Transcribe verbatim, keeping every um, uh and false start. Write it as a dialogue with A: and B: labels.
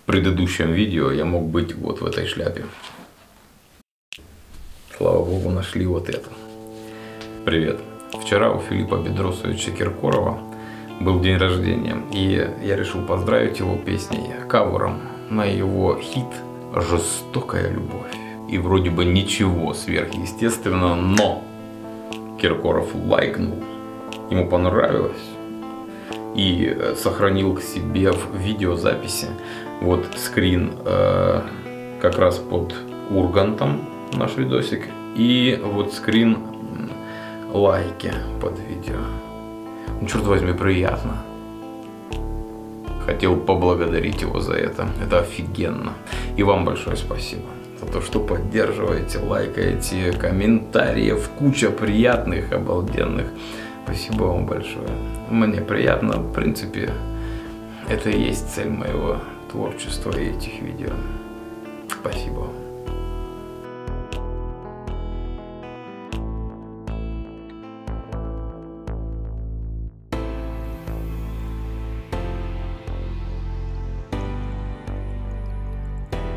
A: в предыдущем видео я мог быть вот в этой шляпе. Слава богу, нашли вот это. Привет. Вчера у Филиппа Бедросовича Киркорова был день рождения, и я решил поздравить его песней, кавером на его хит «Жестокая любовь». И вроде бы ничего сверхъестественного, но Киркоров лайкнул, ему понравилось и сохранил к себе в видеозаписи вот скрин э, как раз под Ургантом наш видосик, и вот скрин лайки под видео. Ну, черт возьми, приятно. Хотел поблагодарить его за это. Это офигенно. И вам большое спасибо за то, что поддерживаете, лайкаете, комментариев, куча приятных, обалденных. Спасибо вам большое. Мне приятно, в принципе, это и есть цель моего творчества и этих видео. Спасибо вам.